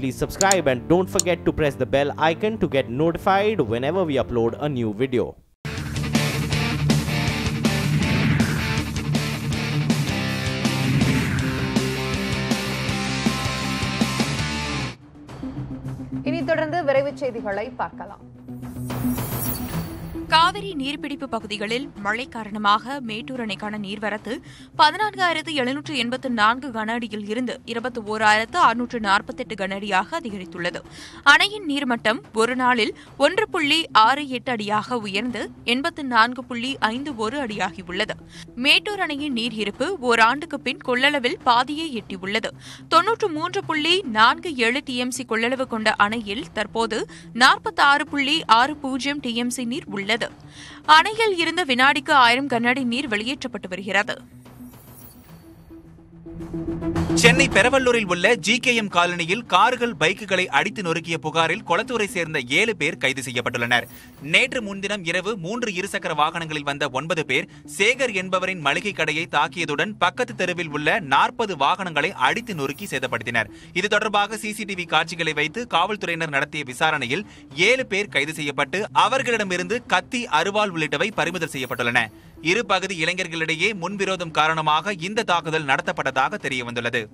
please subscribe and don't forget to press the bell icon to get notified whenever we upload a new video. இனி தொடர்ந்து விரைவுச் செய்திகளை பார்க்கலாம். காவிரி நீர்பிடிப்பு பகுதிகளில் மழை காரணமாக மேட்டூர் அணைக்கான நீர்வரத்து 14,784 கன அடியில் இருந்து 21,648 கன அடியாக அதிகரித்துள்ளது. அணையின் நீர்மட்டம் ஒரு நாளில் 1.68 அடியாக உயர்ந்து 84.51 அடியாகியுள்ளது. மேட்டூர் அணையின் நீர் இருப்பு ஓராண்டுக்கு பின் கொள்ளளவில் பாதியை எட்டியுள்ளது. 93.47 டிஎம்சி கொள்ளளவு கொண்ட அணையில் தற்போது 46.60 டிஎம்சி நீர் உள்ளது. அணையில் இருந்த வினாடிக்கு 1000 கன அடி நீர் வெளியேற்றப்பட்டு வருகிறது. சென்னை பெரவல்லூரில் உள்ள GKM காலனியில் கார்கள் பைக்குகளை அடித்து நொறுக்கிய புகாரில் கொளத்தூரை சேர்ந்த 7 பேர் கைது செய்யப்பட்டுள்ளனர். நேற்று முன்தினம் இரவு 3 இருசக்கர வாகனங்களில் வந்த 9 பேர் சேகர் என்பவரின் மளிகை கடையை தாக்கியதுடன் பக்கத்து தெருவில் உள்ள 40 வாகனங்களை அடித்து நொறுக்கி சேதப்படுத்தினர். இது தொடர்பாக CCTV காட்சிகளை வைத்து காவல்துறையினர் நடத்திய விசாரணையில் 7 பேர் கைது செய்யப்பட்டு அவர்களிடமிருந்து கத்தி, அருவாள் உள்ளிட்டவை பறிமுதல் செய்யப்பட்டுள்ளன. இரு பகுதி இளைஞர்களிடையே முன்விரோதம் காரணமாக இந்த தாக்குதல் நடத்தப்பட்டதாக தெரியவந்துள்ளது.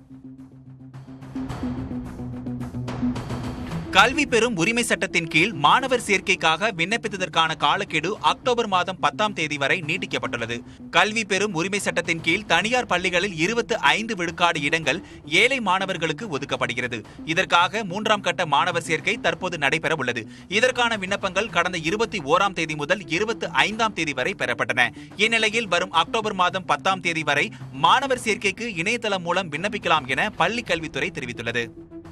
கல்வி பெறும் உரிமை சட்டத்தின் கீழ் மாணவர் சேர்க்கைக்காக விண்ணப்பித்ததற்கான காலக்கெடு அக்டோபர் மாதம் 10ஆம் தேதி வரை நீட்டிக்கப்பட்டுள்ளது. கல்வி பெறும் உரிமை சட்டத்தின் கீழ் தனியார் பள்ளிகளில் 25 விழுக்காடு இடங்கள் ஏழை மாணவர்களுக்கு ஒதுக்கப்படுகிறது. இதற்காக 3ஆம் கட்ட மாணவர் சேர்க்கை தற்போது நடைபெற உள்ளது. இதற்கான விண்ணப்பங்கள் கடந்த 21ஆம் தேதி முதல் 25ஆம் தேதி வரை பெறப்பட்டன. இந்நிலையில் வரும் அக்டோபர் மாதம் 10ஆம் தேதி வரை மாணவர் சேர்க்கைக்கு இணையதளம் மூலம் விண்ணப்பிக்கலாம் என பள்ளிக் கல்வித்துறை தெரிவித்துள்ளது.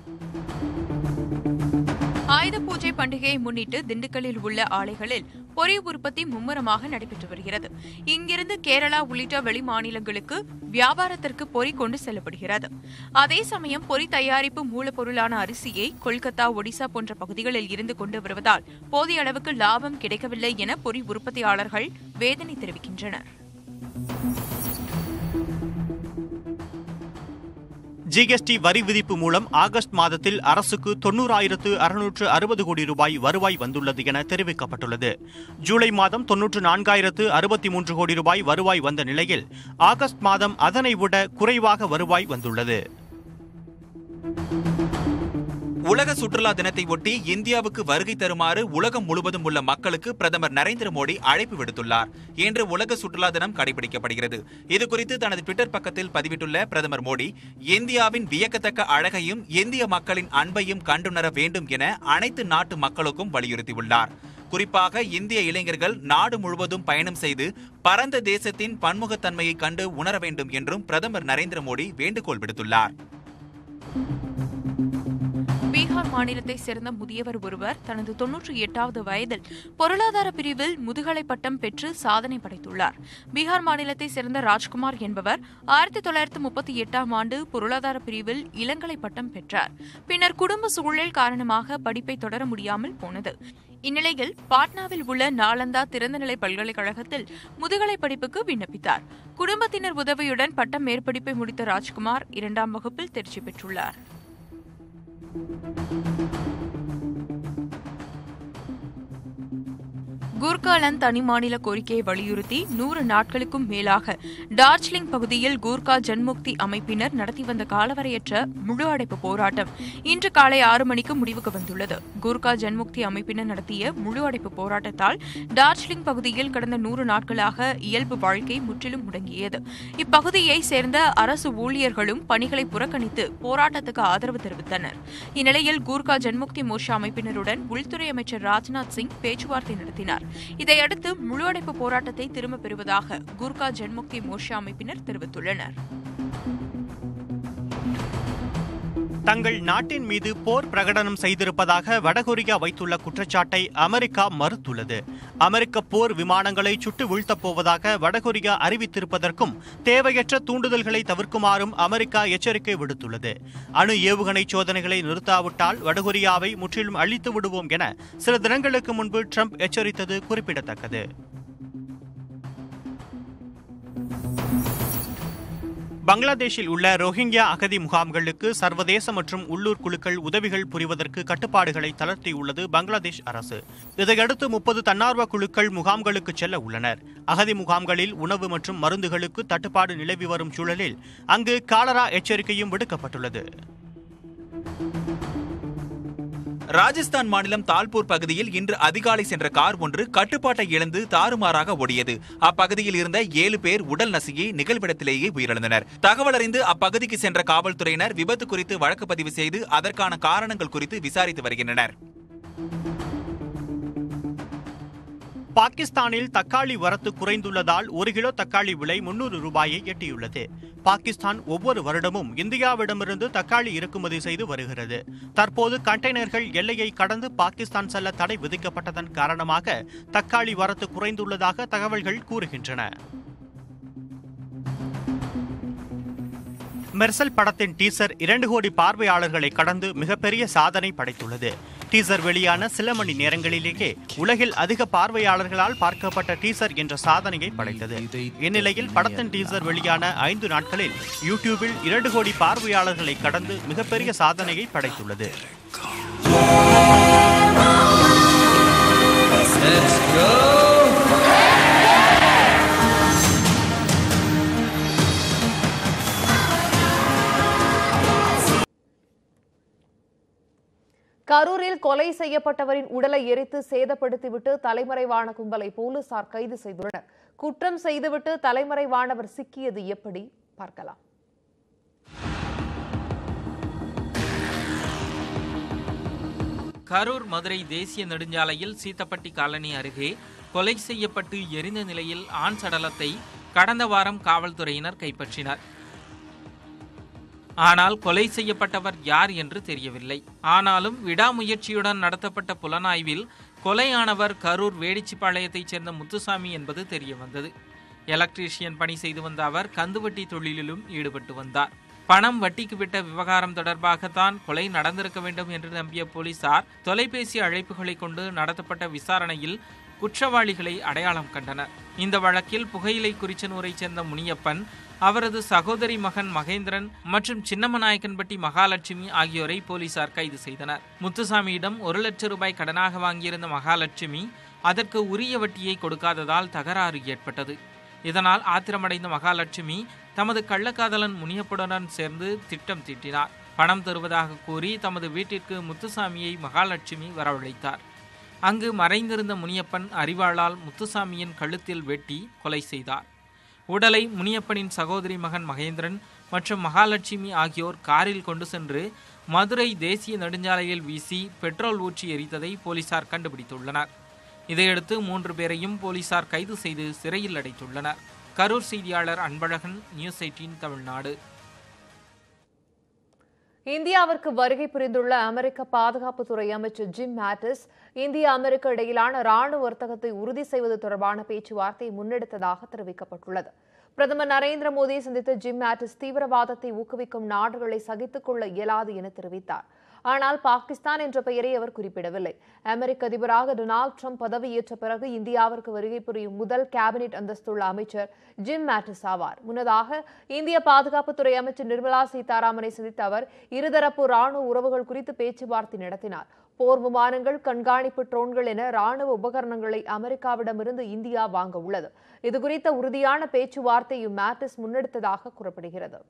ஆயுத பூஜை பண்டிகையை முன்னிட்டு திண்டுக்கல்லில் உள்ள ஆலைகளில் பொறி உற்பத்தி மும்முரமாக நடைபெற்று வருகிறது. இங்கிருந்து கேரளா உள்ளிட்ட வெளி மாநிலங்களுக்கு வியாபாரத்திற்கு பொறி கொண்டு செல்லப்படுகிறது. அதே சமயம் பொறி தயாரிப்பு மூலப்பொருளான அரிசியை கொல்கத்தா, ஒடிசா போன்ற பகுதிகளில் இருந்து கொண்டு வருவதால் போதிய அளவுக்கு லாபம் கிடைக்கவில்லை என பொறி உற்பத்தியாளர்கள் வேதனை தெரிவிக்கின்றனர். GST வரி விதிப்பு மூலம் ஆகஸ்ட் மாதத்தில் அரசுக்கு 90,660 கோடி ரூபாய் வருவாய் வந்துள்ளது என தெரிவிக்கப்பட்டுள்ளது. ஜூலை மாதம் 94,063 கோடி ரூபாய் வருவாய் வந்த நிலையில் ஆகஸ்ட் மாதம் அதனை விட குறைவாக வருவாய் வந்துள்ளது. உலக சுற்றுலா தினத்தை ஒட்டி இந்தியாவுக்கு வருகை தருமாறு உலகம் முழுவதும் உள்ள மக்களுக்கு பிரதமர் நரேந்திர மோடி அழைப்பு விடுத்துள்ளார். இன்று உலக சுற்றுலா தினம் கடைபிடிக்கப்படுகிறது. இதுகுறித்து தனது ட்விட்டர் பக்கத்தில் பதிவிட்டுள்ள பிரதமர் மோடி, இந்தியாவின் வியக்கத்தக்க அழகையும் இந்திய மக்களின் அன்பையும் கண்டுணர வேண்டும் என அனைத்து நாட்டு மக்களுக்கும் வலியுறுத்தியுள்ளார். குறிப்பாக இந்திய இளைஞர்கள் நாடு முழுவதும் பயணம் செய்து பரந்த தேசத்தின் பன்முகத்தன்மையை கண்டு உணர வேண்டும் என்றும் பிரதமர் நரேந்திர மோடி வேண்டுகோள் விடுத்துள்ளார். பீகார் மாநிலத்தை சேர்ந்த முதியவர் ஒருவர் தனது 98வது வயதில் பொருளாதார பிரிவில் முதுகலை பட்டம் பெற்று சாதனை படைத்துள்ளார். பீகார் மாநிலத்தை சேர்ந்த ராஜ்குமார் என்பவர் 1938ஆம் ஆண்டு பொருளாதார பிரிவில் இளங்கலை பட்டம் பெற்றார். பின்னர் குடும்ப சூழல் காரணமாக படிப்பை தொடர முடியாமல் போனது. இந்நிலையில் பாட்னாவில் உள்ள நாலந்தா திறந்தநிலை பல்கலைக்கழகத்தில் முதுகலை படிப்புக்கு விண்ணப்பித்தார். குடும்பத்தினர் உதவியுடன் பட்டம் மேற்படிப்பை முடித்த ராஜ்குமார் 2ஆம் வகுப்பில் தேர்ச்சி பெற்றுள்ளார். கூர்காலாந்து தனி மாநில கோரிக்கையை வலியுறுத்தி 100 நாட்களுக்கும் மேலாக டார்ஜிலிங் பகுதியில் கூர்கா ஜன்முக்தி அமைப்பினர் நடத்தி வந்த காலவரையற்ற முழு அடைப்பு போராட்டம் இன்று காலை 6 மணிக்கு முடிவுக்கு வந்துள்ளது. கூர்கா ஜன்முக்தி அமைப்பினர் நடத்திய முழு அடைப்பு போராட்டத்தால் டார்ஜிலிங் பகுதியில் கடந்த 100 நாட்களாக இயல்பு வாழ்க்கை முற்றிலும் முடங்கியது. இப்பகுதியை சேர்ந்த அரசு ஊழியர்களும் பணிகளை புறக்கணித்து போராட்டத்துக்கு ஆதரவு தெரிவித்தனர். இந்நிலையில் கூர்கா ஜன்முக்தி மோர்ச்சா அமைப்பினருடன் உள்துறை அமைச்சர் ராஜ்நாத் சிங் பேச்சுவார்த்தை நடத்தினார். இதையடுத்து முழு அடைப்பு போராட்டத்தை திரும்பப் பெறுவதாக கூர்கா ஜன்முக்தி மோர்ச்சா அமைப்பினர் தெரிவித்துள்ளனர். தங்கள் நாட்டின் மீது போர் பிரகடனம் செய்திருப்பதாக வடகொரியா வைத்துள்ள குற்றச்சாட்டை அமெரிக்கா மறுத்துள்ளது. அமெரிக்க போர் விமானங்களை சுட்டு வீழ்த்தப் போவதாக வடகொரியா அறிவித்திருப்பதற்கும் தேவையற்ற தூண்டுதல்களை தவிர்க்குமாறும் அமெரிக்கா எச்சரிக்கை விடுத்துள்ளது. அணு ஏவுகணை சோதனைகளை நிறுத்தாவிட்டால் வடகொரியாவை முற்றிலும் அழித்து விடுவோம் என சில தினங்களுக்கு முன்பு ட்ரம்ப் எச்சரித்தது குறிப்பிடத்தக்கது. பங்களாதேஷில் உள்ள ரோஹிங்கியா அகதி முகாம்களுக்கு சர்வதேச மற்றும் உள்ளூர் குழுக்கள் உதவிகள் புரிவதற்கு கட்டுப்பாடுகளை தளர்த்தியுள்ளது பங்களாதேஷ் அரசு. இதையடுத்து 30 தன்னார்வ குழுக்கள் முகாம்களுக்கு செல்ல உள்ளனர். அகதி முகாம்களில் உணவு மற்றும் மருந்துகளுக்கு தட்டுப்பாடு நிலவி வரும் சூழலில் அங்கு காலரா எச்சரிக்கையும் விடுக்கப்பட்டுள்ளது. ராஜஸ்தான் மாநிலம் தால்பூர் பகுதியில் இன்று அதிகாலை சென்ற கார் ஒன்று கட்டுப்பாட்டை இழந்து தாறுமாறாக ஓடியது. அப்பகுதியில் இருந்த 7 பேர் உடல் நசுங்கி நிகழ்விடத்திலேயே உயிரிழந்தனர். தகவல் அறிந்து அப்பகுதிக்கு சென்ற காவல்துறையினர் விபத்து குறித்து வழக்கு பதிவு செய்து அதற்கான காரணங்கள் குறித்து விசாரித்து வருகின்றனர். பாகிஸ்தானில் தக்காளி வரத்து குறைந்துள்ளதால் 1 கிலோ தக்காளி விலை 300 ரூபாயை எட்டியுள்ளது. பாகிஸ்தான் ஒவ்வொரு வருடமும் இந்தியாவிடமிருந்து தக்காளி இறக்குமதி செய்து வருகிறது. தற்போது கண்டெய்னர்கள் எல்லையை கடந்து பாகிஸ்தான் செல்ல தடை விதிக்கப்பட்டதன் காரணமாக தக்காளி வரத்து குறைந்துள்ளதாக தகவல்கள் கூறுகின்றன. மெர்சல் படத்தின் டீசர் 2 கோடி பார்வையாளர்களை கடந்து மிகப்பெரிய சாதனை படைத்துள்ளது. டீசர் வெளியான சில மணி நேரங்களிலேயே உலகில் அதிக பார்வையாளர்களால் பார்க்கப்பட்ட டீசர் என்ற சாதனையை படைத்தது. இந்நிலையில் படத்தின் டீசர் வெளியான 5 நாட்களில் யூடியூபில் 2 கோடி பார்வையாளர்களை கடந்து மிகப்பெரிய சாதனையை படைத்துள்ளது. கரூரில் கொலை செய்யப்பட்டவரின் உடலை எரித்து சேதப்படுத்திவிட்டு தலைமறைவான கும்பலை போலீசார் கைது செய்துள்ளனர். குற்றம் செய்துவிட்டு தலைமறைவானவர் சிக்கியது எப்படி பார்க்கலாம். கரூர் மதுரை தேசிய நெடுஞ்சாலையில் சீத்தப்பட்டி காலனி அருகே கொலை செய்யப்பட்டு எரிந்த நிலையில் ஆண் சடலத்தை கடந்த வாரம் காவல்துறையினர் கைப்பற்றினர். ஆனால் கொலை செய்யப்பட்டவர் யார் என்று தெரியவில்லை. ஆனாலும் விடாமுயற்சியுடன் நடத்தப்பட்ட புலனாய்வில் கொலையானவர் கரூர் வேடிச்சிப்பாளையத்தைச் சேர்ந்த முத்துசாமி என்பது தெரியவந்தது. எலக்ட்ரீஷியன் பணி செய்து வந்த அவர் கந்துவட்டி தொழிலிலும் ஈடுபட்டு வந்தார். பணம் வட்டிக்கு விட்ட விவகாரம் தொடர்பாகத்தான் கொலை நடந்திருக்க வேண்டும் என்று நம்பிய போலீசார் தொலைபேசி அழைப்புகளை கொண்டு நடத்தப்பட்ட விசாரணையில் குற்றவாளிகளை அடையாளம் கண்டனர். இந்த வழக்கில் புகையிலை குறிச்சனூரைச் சேர்ந்த முனியப்பன், அவரது சகோதரி மகன் மகேந்திரன் மற்றும் சின்னமநாயக்கன்பட்டி மகாலட்சுமி ஆகியோரை போலீசார் கைது செய்தனர். முத்துசாமியிடம் 1 லட்சம் ரூபாய் கடனாக வாங்கியிருந்த மகாலட்சுமி அதற்கு உரிய வட்டியை கொடுக்காததால் தகராறு ஏற்பட்டது. இதனால் ஆத்திரமடைந்த மகாலட்சுமி தமது கள்ளக்காதலன் முனியப்பனுடன் சேர்ந்து திட்டம் தீட்டினார். பணம் தருவதாக கூறி தமது வீட்டிற்கு முத்துசாமியை மகாலட்சுமி வரவழைத்தார். அங்கு மறைந்திருந்த முனியப்பன் அரிவாளால் முத்துசாமியின் கழுத்தில் வெட்டி கொலை செய்தார். உடலை முனியப்பனின் சகோதரி மகன் மகேந்திரன் மற்றும் மகாலட்சுமி ஆகியோர் காரில் கொண்டு சென்று மதுரை தேசிய நெடுஞ்சாலையில் வீசி பெட்ரோல் ஊற்றி எரித்ததை போலீசார் கண்டுபிடித்துள்ளனர். இதையடுத்து 3 பேரையும் போலீசார் கைது செய்து சிறையில் அடைத்துள்ளனர். கரூர் செய்தியாளர் அன்பழகன், நியூஸ் 18 தமிழ்நாடு. இந்தியாவிற்கு வருகை புரிந்துள்ள அமெரிக்க பாதுகாப்புத்துறை அமைச்சர் ஜிம் மேட்டிஸ் இந்தியா அமெரிக்க இடையிலான ராணுவ வர்த்தகத்தை உறுதி செய்வது தொடர்பான பேச்சுவார்த்தையை முன்னெடுத்ததாக தெரிவிக்கப்பட்டுள்ளது. பிரதமர் நரேந்திர மோடியை சந்தித்த ஜிம் மேட்டிஸ் தீவிரவாதத்தை ஊக்குவிக்கும் நாடுகளை சகித்துக் கொள்ள இயலாது என தெரிவித்தார். ஆனால் பாகிஸ்தான் என்ற பெயரை அவர் குறிப்பிடவில்லை. அமெரிக்க அதிபராக டொனால்டு டிரம்ப் பதவியேற்ற பிறகு இந்தியாவிற்கு வருகை புரியும் முதல் கேபினெட் அந்தஸ்துள்ள அமைச்சர் ஜிம் மேட்டிஸ் ஆவார். முன்னதாக இந்திய பாதுகாப்புத்துறை அமைச்சர் நிர்மலா சீதாராமனை சந்தித்த அவர் இருதரப்பு ராணுவ உறவுகள் குறித்து பேச்சுவார்த்தை நடத்தினார். போர் விமானங்கள், கண்காணிப்பு ட்ரோன்கள் என ராணுவ உபகரணங்களை அமெரிக்காவிடமிருந்து இந்தியா வாங்க உள்ளது. இதுகுறித்த உறுதியான பேச்சுவார்த்தையை மேட்டிஸ் முன்னெடுத்ததாக கூறப்படுகிறது.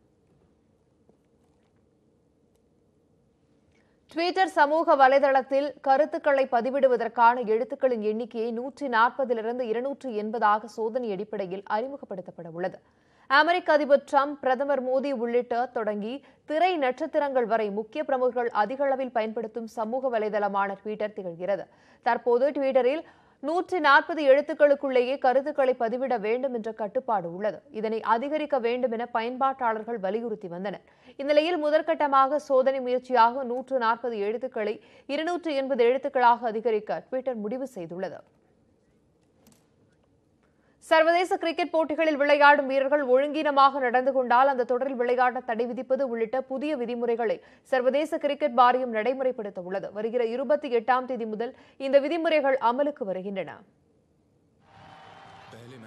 ட்விட்டர் சமூக வலைதளத்தில் கருத்துக்களை பதிவிடுவதற்கான எழுத்துக்களின் எண்ணிக்கையை 140 280 சோதனை அடிப்படையில் அறிமுகப்படுத்தப்பட உள்ளது. அமெரிக்க அதிபர் டிரம்ப், பிரதமர் மோடி உள்ளிட்ட தொடங்கி திரை நட்சத்திரங்கள் வரை முக்கிய பிரமுகர்கள் அதிக அளவில் பயன்படுத்தும் சமூக வலைதளமான ட்விட்டர் திகழ்கிறது. தற்போது ட்விட்டரில் 140 எழுத்துக்களுக்குள்ளேயே கருத்துக்களை பதிவிட வேண்டும் என்ற கட்டுப்பாடு உள்ளது. இதனை அதிகரிக்க வேண்டும் என பயன்பாட்டாளர்கள் வலியுறுத்தி வந்தனர். இந்நிலையில் முதற்கட்டமாக சோதனை முயற்சியாக 140 எழுத்துக்களை 280 எழுத்துக்களாக அதிகரிக்க ட்விட்டர் முடிவு செய்துள்ளது. சர்வதேச கிரிக்கெட் போட்டிகளில் விளையாடும் வீரர்கள் ஒழுங்கீனமாக நடந்து கொண்டால் அந்த தொடரில் விளையாட தடை விதிப்பது உள்ளிட்ட புதிய விதிமுறைகளை சர்வதேச கிரிக்கெட் வாரியம் நடைமுறைப்படுத்த உள்ளது. வருகிற 28ஆம் தேதி முதல் இந்த விதிமுறைகள் அமலுக்கு வருகின்றன.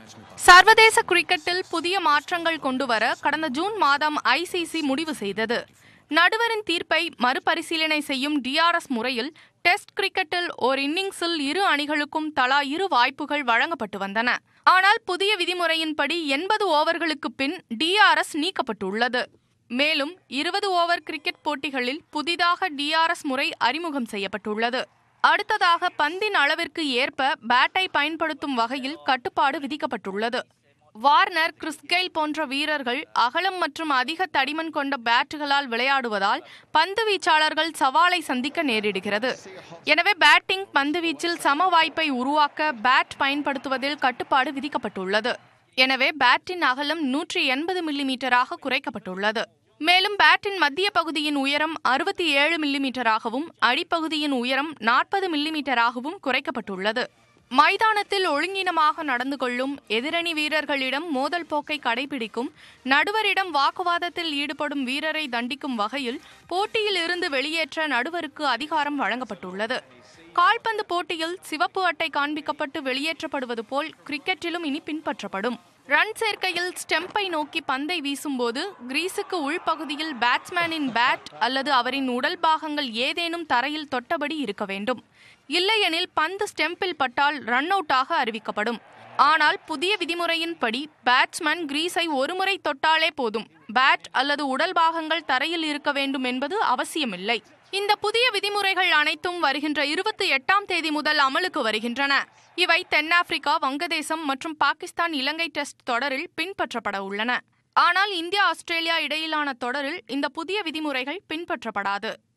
சர்வதேச கிரிக்கெட்டில் புதிய மாற்றங்கள் கொண்டுவர கடந்த ஜூன் மாதம் ICC முடிவு செய்தது. நடுவரின் தீர்ப்பை மறுபரிசீலனை செய்யும் DRS முறையில் டெஸ்ட் கிரிக்கெட்டில் ஓர் இன்னிங்ஸில் இரு அணிகளுக்கும் தலா 2 வாய்ப்புகள் வழங்கப்பட்டு வந்தன. ஆனால் புதிய விதிமுறையின்படி 80 ஓவர்களுக்கு பின் DRS நீக்கப்பட்டுள்ளது. மேலும் 20 ஓவர் கிரிக்கெட் போட்டிகளில் புதிதாக DRS முறை அறிமுகம் செய்யப்பட்டுள்ளது. அடுத்ததாக பந்தின் அளவிற்கு ஏற்ப பேட்டை பயன்படுத்தும் வகையில் கட்டுப்பாடு விதிக்கப்பட்டுள்ளது. வார்னர், கிறிஸ் கெயில் போன்ற வீரர்கள் அகலம் மற்றும் அதிக தடிமன் கொண்ட பேட்டுகளால் விளையாடுவதால் பந்து வீச்சாளர்கள் சவாலை சந்திக்க நேரிடுகிறது. எனவே பேட்டிங் பந்துவீச்சில் சம வாய்ப்பை உருவாக்க பேட் பயன்படுத்துவதில் கட்டுப்பாடு விதிக்கப்பட்டுள்ளது. எனவே பேட்டின் அகலம் 180 மில்லிமீட்டராக குறைக்கப்பட்டுள்ளது. மேலும் பேட்டின் மத்திய பகுதியின் உயரம் 67 மில்லிமீட்டராகவும் அடிப்பகுதியின் உயரம் 40 மில்லிமீட்டராகவும் குறைக்கப்பட்டுள்ளது. மைதானத்தில் ஒழுங்கீனமாக நடந்து கொள்ளும், எதிரணி வீரர்களிடம் மோதல் போக்கை கடைபிடிக்கும், நடுவரிடம் வாக்குவாதத்தில் ஈடுபடும் வீரரை தண்டிக்கும் வகையில் போட்டியில் இருந்து வெளியேற்ற நடுவருக்கு அதிகாரம் வழங்கப்பட்டுள்ளது. கால்பந்து போட்டியில் சிவப்பு அட்டை காண்பிக்கப்பட்டு வெளியேற்றப்படுவது போல் கிரிக்கெட்டிலும் இனி பின்பற்றப்படும். ரன் சேர்க்கையில் ஸ்டெம்பை நோக்கி பந்தை வீசும்போது கிரீஸுக்கு உள்பகுதியில் பேட்ஸ்மேனின் பேட் அல்லது அவரின் உடல் பாகங்கள் ஏதேனும் தரையில் தொட்டபடி இருக்க வேண்டும். இல்லையெனில் பந்து ஸ்டெம்பில் பட்டால் ரன் அவுட்டாக அறிவிக்கப்படும். ஆனால் புதிய விதிமுறையின்படி பேட்ஸ்மேன் கிரீஸை ஒருமுறை தொட்டாலே போதும், பேட் அல்லது உடல் பாகங்கள் தரையில் இருக்க வேண்டும் என்பது அவசியமில்லை. இந்த புதிய விதிமுறைகள் அனைத்தும் வருகின்ற 28ஆம் தேதி முதல் அமலுக்கு வருகின்றன. இவை தென்னாப்பிரிக்கா, வங்கதேசம் மற்றும் பாகிஸ்தான் இலங்கை டெஸ்ட் தொடரில் பின்பற்றப்பட உள்ளன. ஆனால் இந்தியா, ஆஸ்திரேலியா இடையிலான தொடரில் இந்த புதிய விதிமுறைகள் பின்பற்றப்படாது.